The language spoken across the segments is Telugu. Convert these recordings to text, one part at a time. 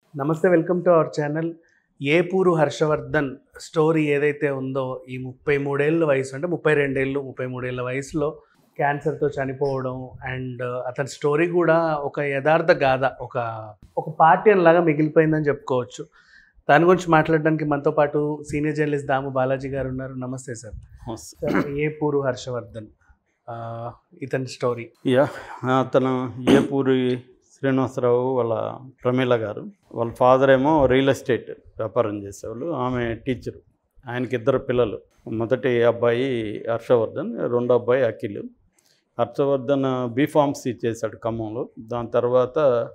నమస్తే, welcome to our channel. Epuru Harshavardhan story ఏదైతే ఉందో, ఈ 33 ఏళ్ళ వయసు, అంటే 32 ఏళ్ళు 33 ఏళ్ళ వయసులో క్యాన్సర్తో చనిపోవడం, అండ్ అతని స్టోరీ కూడా ఒక యథార్థ గాథ, ఒక పాఠ్యం లాగా మిగిలిపోయిందని చెప్పుకోవచ్చు. దాని గురించి మాట్లాడడానికి మనతో పాటు సీనియర్ జర్నలిస్ట్ దాము బాలాజీ గారు ఉన్నారు. నమస్తే సార్. ఏపూరు హర్షవర్ధన్, ఇతని స్టోరీ. అతను ఏపూరి శ్రీనివాసరావు వాళ్ళ ప్రమీల గారు, వాళ్ళ ఫాదర్ ఏమో రియల్ ఎస్టేట్ వ్యాపారం చేసేవాళ్ళు, ఆమె టీచరు. ఆయనకి 2 పిల్లలు. మొదటి అబ్బాయి హర్షవర్ధన్, రెండో అబ్బాయి అఖిల్. హర్షవర్ధన్ బీఫార్మసీ చేశాడు ఖమ్మంలో. దాని తర్వాత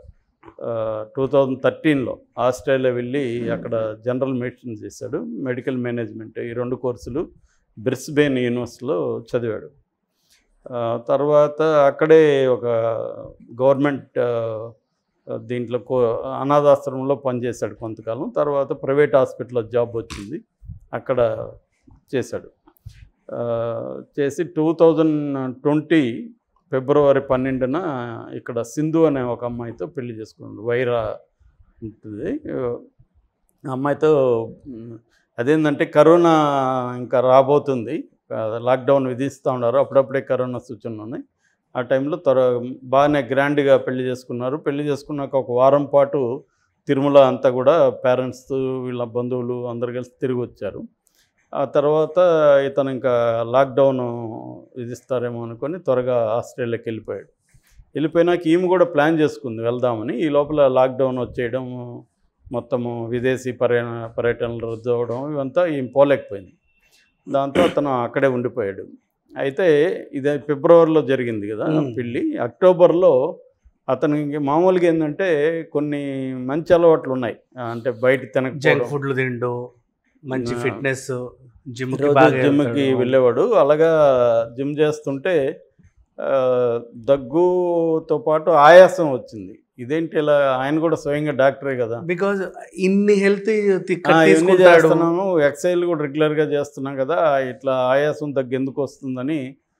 2013లో ఆస్ట్రేలియా వెళ్ళి అక్కడ జనరల్ మెడిసిన్ చేశాడు, మెడికల్ మేనేజ్మెంట్. ఈ 2 కోర్సులు బ్రిస్బేన్ యూనివర్సిటీలో చదివాడు. తర్వాత అక్కడే ఒక గవర్నమెంట్ దీంట్లో అనాథాశ్రమంలో పనిచేశాడు కొంతకాలం. తర్వాత ప్రైవేట్ హాస్పిటల్లో జాబ్ వచ్చింది, అక్కడ చేశాడు. చేసి 2020 ఫిబ్రవరి 12న ఇక్కడ సింధు అనే ఒక అమ్మాయితో పెళ్లి చేసుకున్నాడు. వైరా ఉంటుంది అమ్మాయితో. అదేంటంటే కరోనా ఇంకా రాబోతుంది, లాక్డౌన్ విధిస్తూ ఉన్నారు, అప్పుడప్పుడే కరోనా సూచనలు ఉన్నాయి. ఆ టైంలో బాగానే గ్రాండ్గా పెళ్లి చేసుకున్నారు. పెళ్లి చేసుకున్నాక ఒక వారం పాటు తిరుమల అంతా కూడా పేరెంట్స్, వీళ్ళ బంధువులు అందరు కలిసి తిరిగి వచ్చారు. ఆ తర్వాత ఇతను ఇంకా లాక్డౌన్ విధిస్తారేమో అనుకొని త్వరగా ఆస్ట్రేలియాకి వెళ్ళిపోయాడు. వెళ్ళిపోయినాక ఈమె కూడా ప్లాన్ చేసుకుంది వెళ్దామని. ఈ లోపల లాక్డౌన్ వచ్చేయడం, మొత్తము విదేశీ పర్యటనలు రద్దు అవ్వడం, ఇవంతా ఈమె పోలేకపోయింది. దాంతో అతను అక్కడే ఉండిపోయాడు. అయితే ఇదే ఫిబ్రవరిలో జరిగింది కదా పెళ్ళి. అక్టోబర్లో అతనికి మామూలుగా ఏంటంటే కొన్ని మంచి అలవాట్లు ఉన్నాయి. అంటే బయట జంక్ ఫుడ్లు తిండు, మంచి ఫిట్నెస్, జిమ్కి వెళ్ళేవాడు. అలాగా జిమ్ చేస్తుంటే దగ్గుతో పాటు ఆయాసం వచ్చింది. ఇదేంటి ఇలా? ఆయన కూడా స్వయంగా డాక్టరే కదా, బికాజ్ ఇన్ని హెల్త్ ఇవన్నీ చేస్తున్నాము, ఎక్సర్సైజ్ కూడా రెగ్యులర్గా చేస్తున్నాం కదా, ఇట్లా ఆయాసం దగ్గు ఎందుకు వస్తుందని.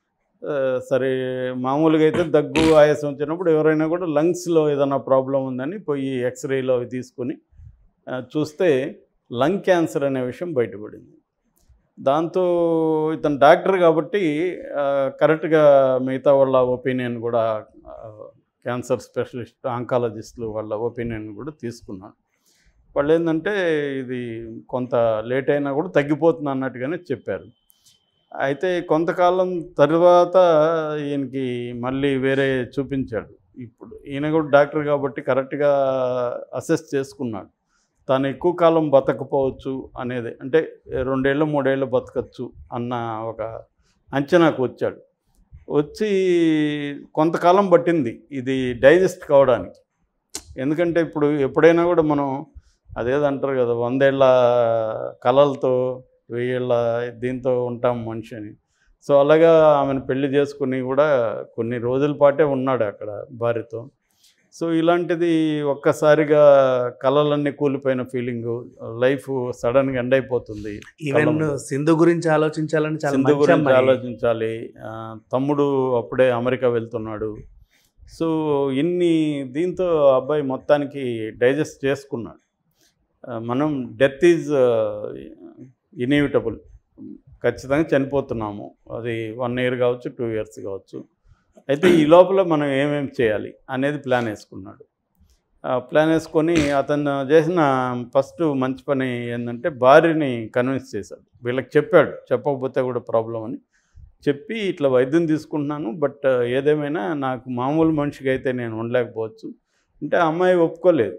సరే, మామూలుగా అయితే దగ్గు ఆయాసం వచ్చినప్పుడు ఎవరైనా కూడా లంగ్స్లో ఏదైనా ప్రాబ్లం ఉందని పోయి ఎక్స్రేలో అవి తీసుకొని చూస్తే లంగ్ క్యాన్సర్ అనే విషయం బయటపడింది. దాంతో ఇతను డాక్టర్ కాబట్టి కరెక్ట్గా మిగతా వాళ్ళ ఒపీనియన్ కూడా, క్యాన్సర్ స్పెషలిస్ట్ ఆంకాలజిస్టులు వాళ్ళ ఒపీనియన్ కూడా తీసుకున్నాడు. వాళ్ళు ఏంటంటే ఇది కొంత లేట్ అయినా కూడా తగ్గిపోతుంది అన్నట్టుగానే చెప్పారు. అయితే కొంతకాలం తర్వాత ఈయనకి మళ్ళీ వేరే చూపించాడు. ఇప్పుడు ఈయన కూడా డాక్టర్ కాబట్టి కరెక్ట్గా అసెస్ చేసుకున్నాడు. తాను ఎక్కువ కాలం బతకపోవచ్చు అనేది, అంటే 2 ఏళ్ళు 3 ఏళ్ళు బతకచ్చు అన్న ఒక అంచనాకు వచ్చాడు. వచ్చి కొంతకాలం పట్టింది ఇది డైజెస్ట్ కావడానికి. ఎందుకంటే ఇప్పుడు ఎప్పుడైనా కూడా మనం అదేదంటారు కదా, 100 ఏళ్ళ కలలతో 1000 ఏళ్ళ దీంతో ఉంటాం మనిషి అని. సో అలాగా ఆమెను పెళ్లి చేసుకుని కూడా కొన్ని రోజుల పాటే ఉన్నాడు అక్కడ భార్యతో. సో ఇలాంటిది ఒక్కసారిగా కళలన్నీ కూలిపోయిన ఫీలింగు, లైఫ్ సడన్గా ఎండ్ అయిపోతుంది. ఈవెన్ సింధు గురించి ఆలోచించాలని, సింధు గురించి ఆలోచించాలి. తమ్ముడు అప్పుడే అమెరికా వెళ్తున్నాడు. సో దీంతో అబ్బాయి మొత్తానికి డైజెస్ట్ చేసుకున్నాడు. మనం డెత్ ఈజ్ ఇన్ఎవిటబుల్, ఖచ్చితంగా చనిపోతున్నాము. అది 1 ఇయర్ కావచ్చు, 2 ఇయర్స్ కావచ్చు. అయితే ఈ లోపల మనం ఏమేమి చేయాలి అనేది ప్లాన్ వేసుకున్నాడు. ప్లాన్ వేసుకొని అతను చేసిన ఫస్ట్ మంచి పని ఏంటంటే భార్యని కన్విన్స్ చేశాడు. వీళ్ళకి చెప్పాడు, చెప్పకపోతే కూడా ప్రాబ్లం అని చెప్పి, ఇట్లా వైద్యం తీసుకుంటున్నాను, బట్ ఏదేమైనా నాకు మామూలు మనిషికి అయితే నేను ఉండలేకపోవచ్చు అంటే అమ్మాయి ఒప్పుకోలేదు.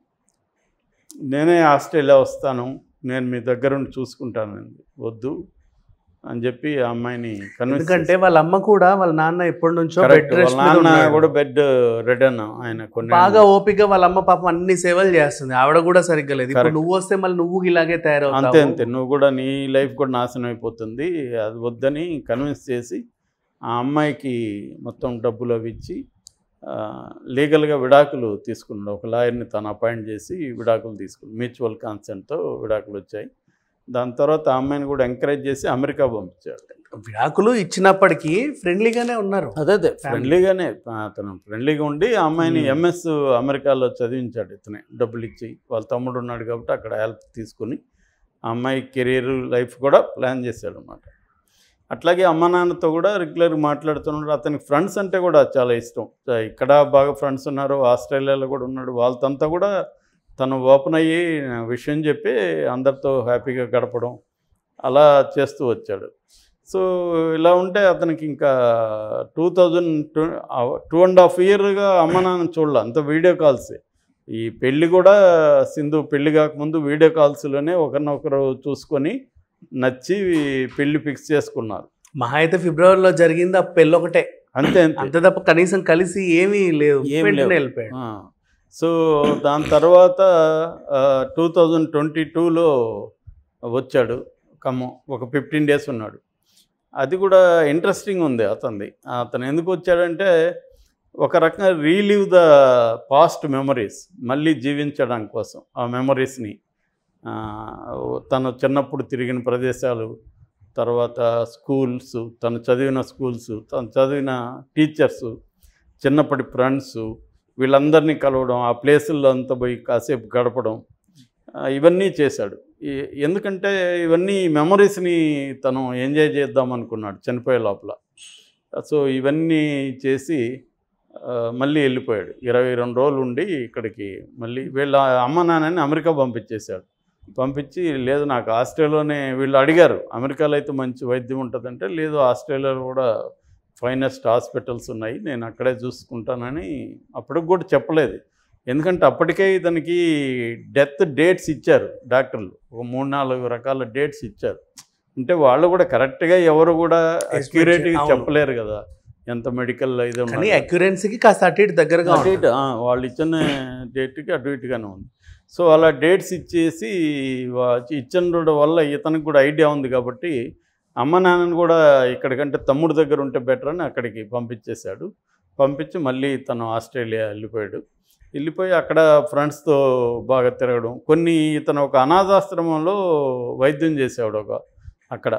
నేనే ఆస్ట్రేలియా వస్తాను, నేను మీ దగ్గరుండి చూసుకుంటానండి, వద్దు అని చెప్పి ఆ అమ్మాయిని కన్విన్స్. ఎందుకంటే వాళ్ళ అమ్మ కూడా, వాళ్ళ నాన్న ఎప్పటి నుంచో నాన్న కూడా బెడ్ రెడ్ అన్న, ఆయన కొన్ని బాగా ఓపిక. వాళ్ళ అమ్మ పాపం అన్ని సేవలు చేస్తుంది, ఆవిడ కూడా సరిగ్గా లేదు. ఇప్పుడు నువ్వు వస్తే మళ్ళీ నువ్వు ఇలాగే తయారవుతావు, అంతే నువ్వు కూడా నీ లైఫ్ కూడా నాశనం అయిపోతుంది, అది వద్దని కన్విన్స్ చేసి ఆ అమ్మాయికి మొత్తం డబ్బులు అవి ఇచ్చి లీగల్గా విడాకులు తీసుకున్నాడు. ఒక లాయర్ని తను అపాయింట్ చేసి విడాకులు తీసుకున్నాడు. మ్యూచువల్ కన్సెంట్తో విడాకులు వచ్చాయి. దాని తర్వాత ఆ అమ్మాయిని కూడా ఎంకరేజ్ చేసి అమెరికా పంపించాడు. విడాకులు ఇచ్చినప్పటికీ ఫ్రెండ్లీగానే ఉన్నారు. అదే ఫ్రెండ్లీగానే అతను ఫ్రెండ్లీగా ఉండి ఆ అమ్మాయిని ఎంఎస్ అమెరికాలో చదివించాడు ఇతనే, డబ్బులు ఇచ్చి. వాళ్ళ తమ్ముడు ఉన్నాడు కాబట్టి అక్కడ హెల్ప్ తీసుకుని ఆ అమ్మాయి కెరీర్ లైఫ్ కూడా ప్లాన్ చేశాడు అన్నమాట. అట్లాగే అమ్మ నాన్నతో కూడా రెగ్యులర్గా మాట్లాడుతున్నాడు. అతనికి ఫ్రెండ్స్ అంటే కూడా చాలా ఇష్టం. ఇక్కడ బాగా ఫ్రెండ్స్ ఉన్నారు, ఆస్ట్రేలియాలో కూడా ఉన్నాడు. వాళ్ళతో కూడా తను ఓపెన్ అయ్యి విషయం చెప్పి అందరితో హ్యాపీగా గడపడం అలా చేస్తూ వచ్చాడు. సో ఇలా ఉంటే అతనికి ఇంకా 2.5 ఇయర్గా అమ్మ నాన్న చూడాలి, అంత వీడియో కాల్సే. ఈ పెళ్ళి కూడా సింధు పెళ్ళి కాకముందు వీడియో కాల్స్లోనే ఒకరినొకరు చూసుకొని నచ్చి పెళ్ళి ఫిక్స్ చేసుకున్నారు. మహా అయితే ఫిబ్రవరిలో జరిగింది ఆ పెళ్ళి ఒకటే, అంతే అంతే తప్ప కనీసం కలిసి ఏమీ లేదు, వెళ్ళిపోయాడు. సో దాని తర్వాత 2022లో వచ్చాడు ఖమ్మం. ఒక 15 days ఉన్నాడు. అది కూడా ఇంట్రెస్టింగ్ ఉంది అతనిది. అతను ఎందుకు వచ్చాడంటే ఒక రకంగా రీలీవ్ ద పాస్ట్ మెమరీస్, మళ్ళీ జీవించడానికి కోసం ఆ మెమరీస్ని, తను చిన్నప్పుడు తిరిగిన ప్రదేశాలు, తర్వాత స్కూల్స్, తను చదివిన స్కూల్స్, తను చదివిన టీచర్సు, చిన్నప్పటి ఫ్రెండ్స్, వీళ్ళందరినీ కలవడం, ఆ ప్లేసుల్లో అంతా పోయి కాసేపు గడపడం, ఇవన్నీ చేశాడు. ఎందుకంటే ఇవన్నీ మెమరీస్ని తను ఎంజాయ్ చేద్దాం అనుకున్నాడు చనిపోయే లోపల. సో ఇవన్నీ చేసి మళ్ళీ వెళ్ళిపోయాడు. 22 రోజులు ఉండి ఇక్కడికి మళ్ళీ వీళ్ళ అమ్మ నాన్నని అమెరికా పంపించేశాడు. పంపించి లేదు నాకు ఆస్ట్రేలియాలోనే, వీళ్ళు అడిగారు అమెరికాలో అయితే మంచి వైద్యం ఉంటుందంటే, లేదు ఆస్ట్రేలియాలో కూడా ఫైనెస్ట్ హాస్పిటల్స్ ఉన్నాయి, నేను అక్కడే చూసుకుంటానని అప్పటికి కూడా చెప్పలేదు. ఎందుకంటే అప్పటికే ఇతనికి డెత్ డేట్స్ ఇచ్చారు డాక్టర్లు, ఒక 3-4 రకాల డేట్స్ ఇచ్చారు. అంటే వాళ్ళు కూడా కరెక్ట్గా ఎవరు కూడా అక్యురేట్గా చెప్పలేరు కదా, ఎంత మెడికల్ ఇది ఉంది, అక్యురెన్సీకి కాస్త అటు ఇటు దగ్గరగా వాళ్ళు ఇచ్చిన డేట్కి అటు ఇటుగానే ఉంది. సో అలా డేట్స్ ఇచ్చేసి ఇచ్చిన వల్ల ఇతనికి కూడా ఐడియా ఉంది కాబట్టి అమ్మ నాన్నని కూడా ఇక్కడికంటే తమ్ముడు దగ్గర ఉంటే బెటర్ అని అక్కడికి పంపించేశాడు. పంపించి మళ్ళీ తను ఆస్ట్రేలియా వెళ్ళిపోయి అక్కడ ఫ్రెండ్స్తో బాగా తిరగడం. ఇతను ఒక అనాథాశ్రమంలో వైద్యం చేసేవాడు అక్కడ.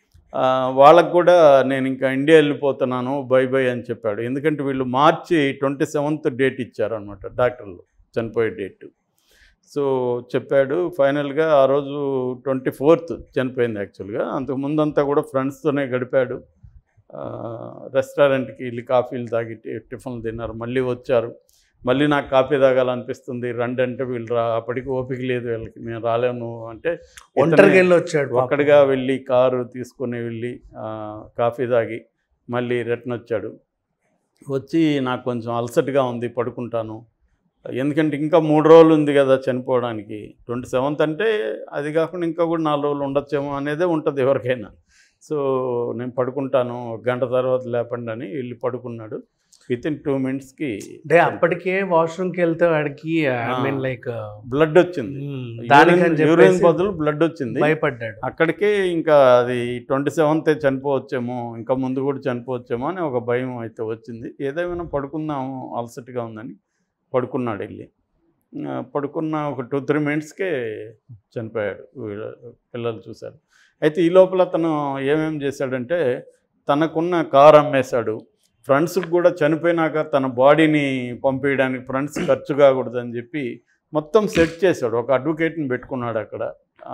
వాళ్ళకు కూడా నేను ఇంకా ఇండియా వెళ్ళిపోతున్నాను, బై బై అని చెప్పాడు. ఎందుకంటే వీళ్ళు March 27th డేట్ ఇచ్చారనమాట డాక్టర్లు, చనిపోయే డేటు. సో చెప్పాడు. ఫైనల్గా ఆ రోజు 24th చనిపోయింది యాక్చువల్గా. అంతకుముందంతా కూడా ఫ్రెండ్స్తోనే గడిపాడు. రెస్టారెంట్కి వెళ్ళి కాఫీలు తాగి టిఫిన్లు తిన్నారు, మళ్ళీ వచ్చారు. మళ్ళీ నాకు కాఫీ తాగాలనిపిస్తుంది రండి అంటే వీళ్ళు అప్పటికి ఓపిక లేదు వీళ్ళకి, మేము రాలేము అంటే ఒంటరిగా వెళ్ళి వచ్చాడు. ఒక్కడిగా వెళ్ళి కారు తీసుకొని వెళ్ళి కాఫీ తాగి మళ్ళీ రిటర్న్ వచ్చాడు. వచ్చి నాకు కొంచెం అలసటగా ఉంది, పడుకుంటాను, ఎందుకంటే ఇంకా 3 రోజులు ఉంది కదా చనిపోవడానికి. 27th అంటే అది కాకుండా ఇంకా కూడా 4 రోజులు ఉండొచ్చేమో అనేదే ఉంటుంది ఎవరికైనా. సో నేను పడుకుంటాను, 1 గంట తర్వాత లేపండి అని వెళ్ళి పడుకున్నాడు. వితిన్ 2 minutesకి అంటే అప్పటికే వాష్రూమ్కి వెళ్తే వాడికి లైక్ బ్లడ్ వచ్చింది, యూరిన్ బదులు బ్లడ్ వచ్చింది, భయపడ్డాడు. అక్కడికే ఇంకా అది 27th చనిపోవచ్చేమో, ఇంకా ముందు కూడా చనిపోవచ్చేమో అని ఒక భయం అయితే వచ్చింది. ఏదేమైనా పడుకుందాము అలసటగా ఉందని పడుకున్నాడు. వెళ్ళి పడుకున్న ఒక 2-3 minutesకే చనిపోయాడు. పిల్లలు చూశారు. అయితే ఈ లోపల తను ఏమేమి చేశాడంటే తనకున్న కారు అమ్మేశాడు. ఫ్రెండ్స్కి కూడా చనిపోయినాక తన బాడీని పంపించడానికి ఫ్రెండ్స్ ఖర్చు కాకూడదని చెప్పి మొత్తం సెట్ చేశాడు. ఒక అడ్వకేట్ని పెట్టుకున్నాడు అక్కడ.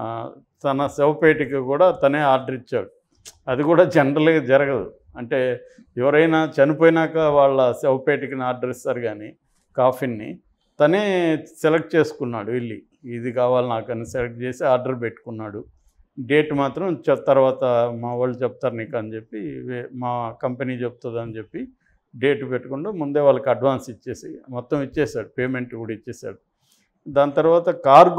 తన శవపేటికి కూడా తనే ఆర్డర్ ఇచ్చాడు. అది కూడా జనరల్గా జరగదు. అంటే ఎవరైనా చనిపోయినాక వాళ్ళ శవపేటికి ఆర్డర్ ఇస్తారు, కానీ కాఫీని తనే సెలెక్ట్ చేసుకున్నాడు. వెళ్ళి ఇది కావాలి నాకు అని సెలెక్ట్ చేసి ఆర్డర్ పెట్టుకున్నాడు. డేట్ మాత్రం తర్వాత మా వాళ్ళు చెప్తారు నీకు అని చెప్పి, మా కంపెనీ చెప్తుంది అని చెప్పి డేట్ పెట్టుకుంటూ ముందే వాళ్ళకి అడ్వాన్స్ ఇచ్చేసి మొత్తం ఇచ్చేసాడు, పేమెంట్ కూడా ఇచ్చేసాడు. దాని తర్వాత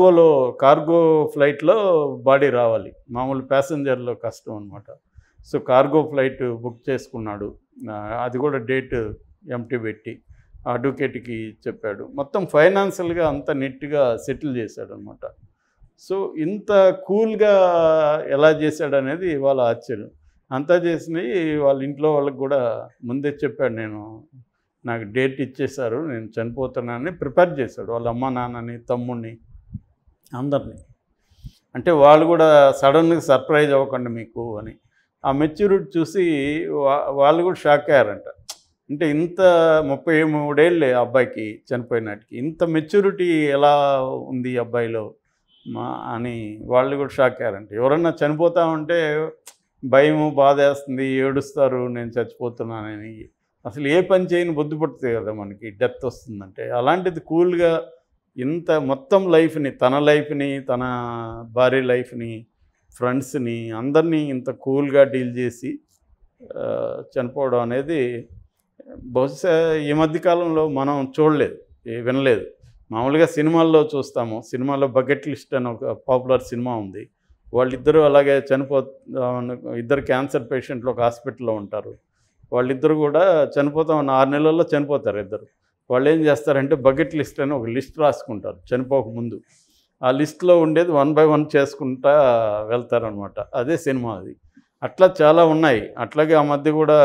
కార్గో ఫ్లైట్లో బాడీ రావాలి, మామూలు ప్యాసింజర్లో కష్టం అనమాట. సో కార్గో ఫ్లైట్ బుక్ చేసుకున్నాడు. అది కూడా డేట్ ఎంటీ పెట్టి అడ్వకేట్కి చెప్పాడు. మొత్తం ఫైనాన్షియల్గా అంతా నీట్గా సెటిల్ చేశాడు అనమాట. సో ఇంత కూల్గా ఎలా చేశాడనేది వాళ్ళ ఆశ్చర్యం. అంతా చేసినవి వాళ్ళ ఇంట్లో వాళ్ళకి కూడా ముందే చెప్పాడు, నాకు డేట్ ఇచ్చేశారు, నేను చనిపోతున్నానని ప్రిపేర్ చేశాడు వాళ్ళ అమ్మ నాన్నని, తమ్ముడిని, అందరినీ. అంటే వాళ్ళు కూడా సడన్గా సర్ప్రైజ్ అవ్వకండి మీకు అని. ఆ మెచ్యూరిటీ చూసి వాళ్ళు కూడా షాక్ అయ్యారంట. అంటే ఇంత 33 ఏళ్ళే అబ్బాయికి చనిపోయినాటికి, ఇంత మెచ్యూరిటీ ఎలా ఉంది ఈ అబ్బాయిలో అని వాళ్ళు కూడా షాక్ అయ్యారంట. ఎవరన్నా చనిపోతా ఉంటే భయము, బాధేస్తుంది, ఏడుస్తారు నేను చచ్చిపోతున్నానని. అసలు ఏ పని చేయని బుద్ధి పుడుతుంది కదా మనకి డెత్ వస్తుందంటే. అలాంటిది కూల్గా ఇంత మొత్తం లైఫ్ని, తన లైఫ్ని, తన భార్య లైఫ్ని, ఫ్రెండ్స్ని అందరినీ ఇంత కూల్గా డీల్ చేసి చనిపోవడం అనేది బహుశా ఈ మధ్యకాలంలో మనం చూడలేదు, వినలేదు. మామూలుగా సినిమాల్లో చూస్తాము. సినిమాలో బకెట్ లిస్ట్ అని ఒక పాపులర్ సినిమా ఉంది. వాళ్ళిద్దరూ అలాగే ఇద్దరు క్యాన్సర్ పేషెంట్లు ఒక హాస్పిటల్లో ఉంటారు. వాళ్ళిద్దరు కూడా చనిపోతామన్న 6 నెలల్లో చనిపోతారు ఇద్దరు. వాళ్ళు ఏం చేస్తారంటే బకెట్ లిస్ట్ అని ఒక లిస్ట్ రాసుకుంటారు చనిపోకముందు. ఆ లిస్ట్లో ఉండేది 1 బై 1 చేసుకుంటా వెళ్తారనమాట. అదే సినిమా అది. అట్లా చాలా ఉన్నాయి. అట్లాగే ఆ మధ్య కూడా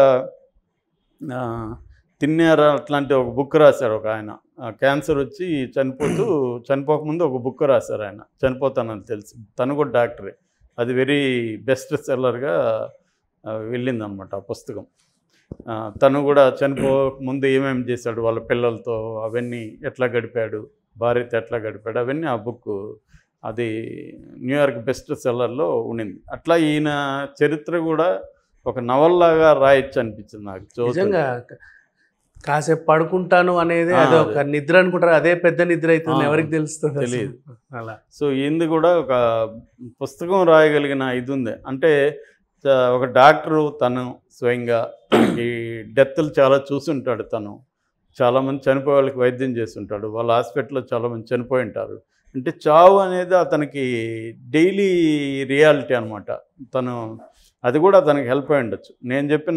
తిన్నారా అట్లాంటి ఒక బుక్ రాశారు ఒక ఆయన. క్యాన్సర్ వచ్చి చనిపోకముందు ఒక బుక్ రాశారు ఆయన, చనిపోతానని తెలిసి. తను కూడా డాక్టరే. అది వెరీ బెస్ట్ సెల్లర్గా వెళ్ళిందనమాట ఆ పుస్తకం. తను కూడా చనిపోకముందు ఏమేమి చేశాడు వాళ్ళ పిల్లలతో, అవన్నీ ఎట్లా గడిపాడు, భార్యతో ఎట్లా గడిపాడు, అవన్నీ ఆ బుక్ అది న్యూయార్క్ బెస్ట్ సెల్లర్లో ఉండింది. అట్లా ఈయన చరిత్ర కూడా ఒక నవల్లాగా రాయొచ్చు అనిపించింది నాకు. నిజంగా కాసేపు పడుకుంటాను అనేది అది ఒక నిద్ర అనుకుంటారు, అదే పెద్ద నిద్ర అవుతుంది, ఎవరికి తెలుస్తుంది తెలియదు అలా. సో ఈయనది కూడా ఒక పుస్తకం రాయగలిగిన ఇది ఉంది. అంటే ఒక డాక్టరు తను స్వయంగా ఈ డెత్లు చాలా చూసుంటాడు. తను చాలామంది చనిపోయే వాళ్ళకి వైద్యం చేస్తుంటాడు. వాళ్ళ హాస్పిటల్లో చాలామంది చనిపోయి ఉంటారు. అంటే చావు అనేది అతనికి డైలీ రియాలిటీ అనమాట. తను అది కూడా తనకి హెల్ప్ అయి ఉండొచ్చు. నేను చెప్పిన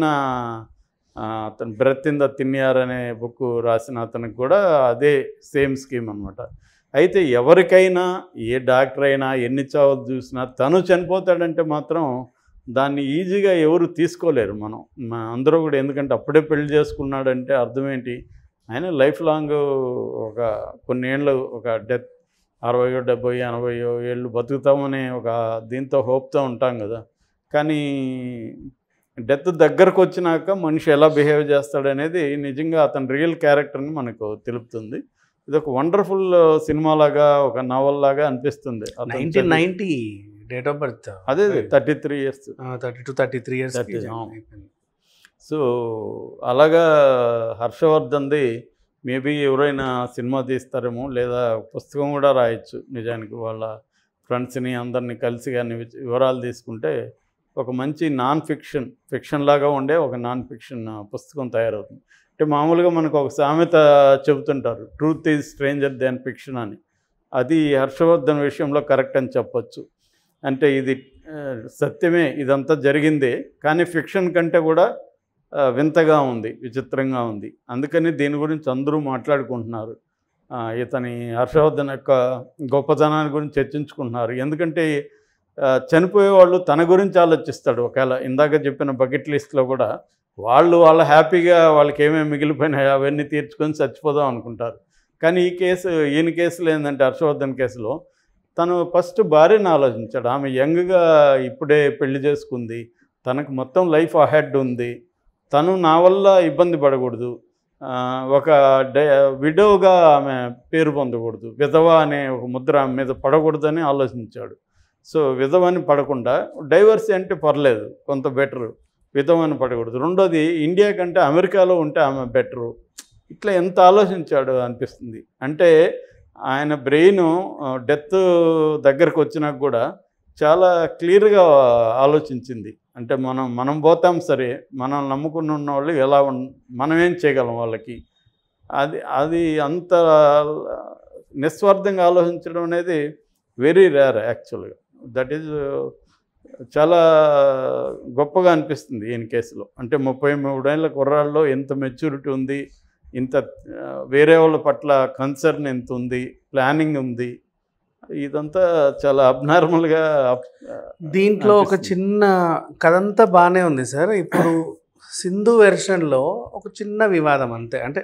అతను బ్రెత్ ఇన్ ద తిన్యార్ అనే బుక్ రాసిన అతనికి కూడా అదే సేమ్ స్కీమ్ అనమాట. అయితే ఎవరికైనా ఏ డాక్టర్ అయినా ఎన్ని చావులు చూసినా తను చనిపోతాడంటే మాత్రం దాన్ని ఈజీగా ఎవరు తీసుకోలేరు. అందరూ కూడా. ఎందుకంటే అప్పుడే పెళ్లి చేసుకున్నాడంటే అర్థం ఏంటి, ఆయన లైఫ్ లాంగ్ ఒక కొన్ని ఏళ్ళు ఒక డెత్ 60, 70, 80 ఏళ్ళు బతుకుతామనే ఒక దీంతో హోప్తో ఉంటాం కదా. కానీ డెత్ దగ్గరకు వచ్చినాక మనిషి ఎలా బిహేవ్ చేస్తాడనేది నిజంగా అతని రియల్ క్యారెక్టర్ని మనకు తెలుపుతుంది. ఇది ఒక వండర్ఫుల్ సినిమా లాగా, ఒక నవల్ లాగా అనిపిస్తుంది. 1990 డేట్ ఆఫ్ బర్త్, అదే 33 years, 32-33 years. సో అలాగా హర్షవర్ధన్ది మేబీ ఎవరైనా సినిమా తీస్తారేమో, లేదా పుస్తకం కూడా రాయొచ్చు. నిజానికి వాళ్ళ ఫ్రెండ్స్ని అందరినీ కలిసి కానీ వివరాలు తీసుకుంటే ఒక మంచి ఫిక్షన్ లాగా ఉండే ఒక నాన్ ఫిక్షన్ పుస్తకం తయారవుతుంది. అంటే మామూలుగా మనకు ఒక సామెత చెబుతుంటారు, truth is stranger than fiction అని. అది హర్షవర్ధన్ విషయంలో కరెక్ట్ అని చెప్పొచ్చు. అంటే ఇది సత్యమే, ఇదంతా జరిగిందే, కానీ ఫిక్షన్ కంటే కూడా వింతగా ఉంది, విచిత్రంగా ఉంది. అందుకని దీని గురించి అందరూ మాట్లాడుకుంటున్నారు. ఇతని హర్షవర్ధన్ యొక్క గొప్పతనాన్ని గురించి చర్చించుకుంటున్నారు. ఎందుకంటే చనిపోయేవాళ్ళు తన గురించి ఆలోచిస్తాడు. ఒకవేళ ఇందాక చెప్పిన బకెట్ లిస్ట్లో కూడా వాళ్ళ హ్యాపీగా వాళ్ళకి ఏమేమి మిగిలిపోయినాయో అవన్నీ తీర్చుకొని చచ్చిపోదాం అనుకుంటారు. కానీ ఈయన కేసులో ఏంటంటే, హర్షవర్ధన్ కేసులో తను ఫస్ట్ భార్యను ఆలోచించాడు. ఆమె యంగ్గా ఇప్పుడే పెళ్లి చేసుకుంది, తనకు మొత్తం లైఫ్ అహెడ్ ఉంది, తను నా వల్ల ఇబ్బంది పడకూడదు, ఒక విడోగా ఆమె పేరు పొందకూడదు, విధవ అనే ఒక ముద్ర ఆమె మీద పడకూడదని ఆలోచించాడు. సో విధవని పడకుండా డైవర్స్ అంటే పర్లేదు, కొంత బెటరు, విధవని పడకూడదు. రెండోది, ఇండియా కంటే అమెరికాలో ఉంటే ఆమె బెటరు. ఇట్లా ఎంత ఆలోచించాడు అనిపిస్తుంది. అంటే ఆయన బ్రెయిన్ డెత్ దగ్గరకు వచ్చినాక కూడా చాలా క్లియర్గా ఆలోచించింది. అంటే మనం పోతాం సరే, మనం నమ్ముకుని ఉన్న వాళ్ళు మనం ఏం చేయగలం వాళ్ళకి, అది అంత నిస్వార్థంగా ఆలోచించడం అనేది వెరీ రేర్ యాక్చువల్గా. దట్ ఈజ్ చాలా గొప్పగా అనిపిస్తుంది ఈయన కేసులో. అంటే 33 ఏళ్ళ కుర్రాళ్ళలో ఎంత మెచ్యూరిటీ ఉంది, ఇంత వేరే వాళ్ళ పట్ల కన్సర్న్ ఎంత ఉంది, ప్లానింగ్ ఉంది, ఇదంతా చాలా అబ్నార్మల్గా. దీంట్లో ఒక చిన్న కథంతా బాగానే ఉంది సార్. ఇప్పుడు సింధు వెర్షన్లో ఒక చిన్న వివాదం అంతే. అంటే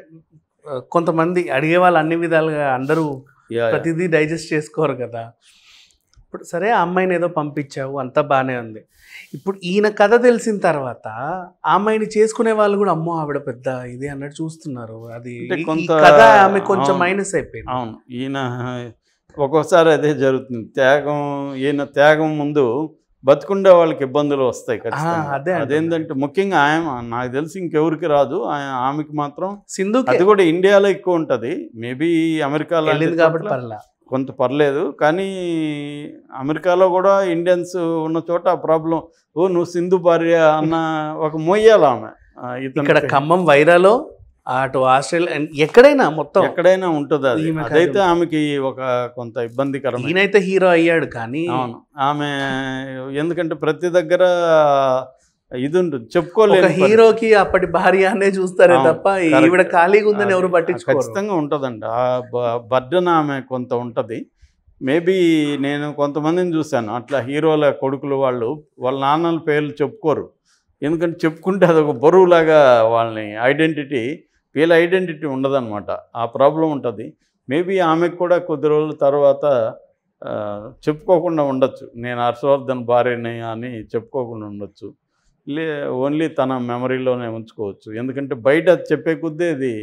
కొంతమంది అడిగే వాళ్ళు అన్ని విధాలుగా అందరూ ప్రతిదీ డైజెస్ట్ చేసుకోరు కదా. ఇప్పుడు సరే ఆ అమ్మాయిని ఏదో పంపించావు, అంతా బాగానే ఉంది. ఇప్పుడు ఈయన కథ తెలిసిన తర్వాత ఆ అమ్మాయిని చేసుకునే వాళ్ళు కూడా అమ్మో ఆవిడ పెద్ద ఇది అన్నట్టు చూస్తున్నారు. అది అంటే ఈ కొంత కథ ఆమె కొంచెం అవును. మైనస్ అయిపోయింది. అవును. ఈయన ఒక్కోసారి అదే జరుగుతుంది. ఈయన త్యాగం ముందు బతికుండే వాళ్ళకి ఇబ్బందులు వస్తాయి ఖచ్చితంగా. అదే అంటున్నా. అదేంటంటే ముఖ్యంగా నాకు తెలిసి ఇంకెవరికి రాదు. ఆమెకి మాత్రం సింధుకి అది కూడా ఇండియాలో ఎక్కువ ఉంటుంది. మేబీ అమెరికా వెళ్ళింది కాబట్టి పర్లా. కొంత పర్లేదు. కానీ అమెరికాలో కూడా ఇండియన్స్ ఉన్న చోట ఆ ప్రాబ్లం. ఓ నువ్వు సింధు భార్య అన్న ఒక మొయ్యాలి ఆమె. ఇక్కడ ఖమ్మం వైరాలో అటు ఆస్ట్రేలియా ఎక్కడైనా మొత్తం ఎక్కడైనా ఉంటుంది అది. అదైతే ఆమెకి ఒక కొంత ఇబ్బందికరం. ఈయనైతే హీరో అయ్యాడు కానీ అవును. ఆమె ఎందుకంటే ప్రతి దగ్గర ఇది ఉంటుంది, చెప్పుకోలేదు. హీరోకి అప్పటి భార్య అనే చూస్తారే తప్ప ఈవిడ ఖాళీగా ఉందని ఎవరు పట్టించుకోరు. ఖచ్చితంగా ఉంటుందండి ఆ బర్డన్ ఆమె కొంత ఉంటుంది. మేబీ నేను కొంతమందిని చూశాను అట్లా హీరోల కొడుకులు వాళ్ళ నాన్నల పేర్లు చెప్పుకోరు. ఎందుకంటే చెప్పుకుంటే అదొక బరువులాగా వాళ్ళని వీళ్ళ ఐడెంటిటీ ఉండదన్నమాట. ఆ ప్రాబ్లం ఉంటుంది. మేబీ ఆమెకు కూడా కొద్ది రోజుల తర్వాత చెప్పుకోకుండా ఉండొచ్చు, నేను హర్షవర్ధన్ భార్యని అని చెప్పుకోకుండా ఉండొచ్చు. ఓన్లీ తన మెమరీలోనే ఉంచుకోవచ్చు. ఎందుకంటే బయట చెప్పే కొద్దీ ఇది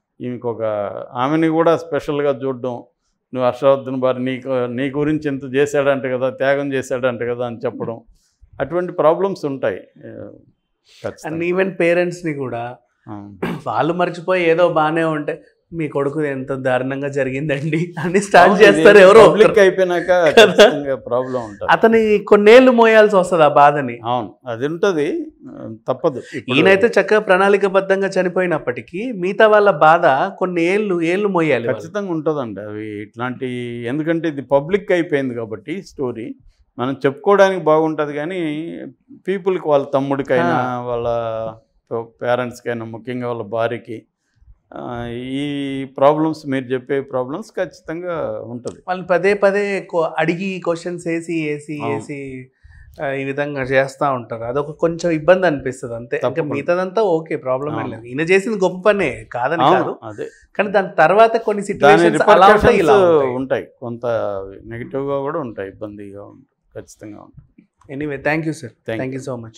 ఆమెని కూడా స్పెషల్గా చూడడం, నువ్వు హర్షవర్ధన్ భార్య, నీ గురించి ఎంత చేశాడంట కదా, త్యాగం చేశాడంట కదా అని చెప్పడం, అటువంటి ప్రాబ్లమ్స్ ఉంటాయి. అండ్ ఈవెన్ పేరెంట్స్ని కూడా వాళ్ళు మర్చిపోయి ఏదో బాగానే ఉంటే మీ కొడుకు ఎంత దారుణంగా జరిగిందండి అని స్టార్ట్ చేస్తారు. ఎవరో పబ్లిక్ అయిపోయినాక ప్రాబ్లం ఉంటుంది. అతని కొన్నేళ్ళు మోయాల్సి వస్తుంది ఆ బాధని. అవును, అది ఉంటుంది, తప్పదు. ఈయనైతే చక్కగా ప్రణాళికబద్ధంగా చనిపోయినప్పటికీ మిగతా వాళ్ళ బాధ కొన్ని ఏళ్ళు మోయాలి. ఖచ్చితంగా ఉంటుందండి అవి ఇట్లాంటి. ఎందుకంటే ఇది పబ్లిక్ అయిపోయింది కాబట్టి స్టోరీ మనం చెప్పుకోవడానికి బాగుంటుంది. కానీ పీపుల్కి, వాళ్ళ తమ్ముడికైనా వాళ్ళ పేరెంట్స్కైనా, ముఖ్యంగా వాళ్ళ భార్యకి ఈ ప్రాబ్లమ్స్, మీరు చెప్పే ప్రాబ్లమ్స్ ఖచ్చితంగా ఉంటుంది. వాళ్ళు పదే అడిగి క్వశ్చన్స్ వేసి ఈ విధంగా చేస్తూ ఉంటారు. అదొక కొంచెం ఇబ్బంది అనిపిస్తుంది అంతే. ఇంకా మిగతాదంతా ఓకే, ప్రాబ్లం ఏం లేదు. ఈయన చేసింది గొప్ప పనే కాదని కాదు, కానీ దాని తర్వాత కొన్ని సిచ్యువేషన్స్ అలా ఉంటాయి, కొంత నెగిటివ్గా కూడా ఉంటాయి, ఇబ్బందిగా ఉంటాయి, ఖచ్చితంగా ఉంటాయి. Anyway thank you sir, thank you so much.